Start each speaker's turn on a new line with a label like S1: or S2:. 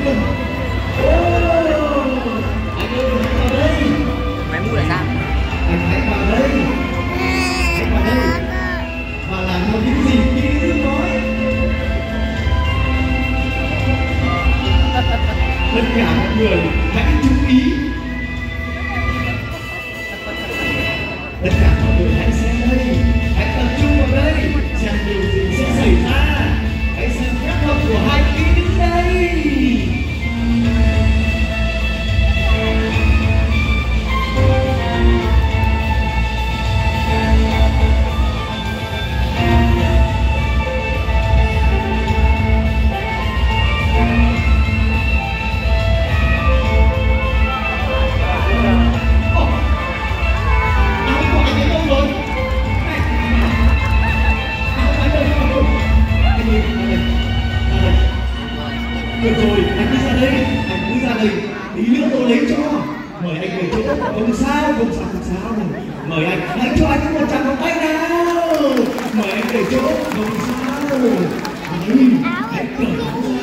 S1: Anh ơi, hãy vào đây.
S2: Mày mua là sao?
S1: Anh hãy vào đây. Hãy vào đây. Và làm theo những gì Phi Dương nói. Tất cả mọi người hãy chú ý. Tất cả mọi người hãy xem đây. Hãy tập trung vào đây. Xem điều gì sẽ xảy ra. Hãy xem phép thuật của hai kỹ nữ đây. Được rồi, anh cứ ra đây, tí nữa tôi lấy cho. Mời anh về chỗ, không sao. Mời anh, hãy cho anh một tràng pháo tay nào. Mời anh về chỗ, không sao. Hãy cởi áo ra.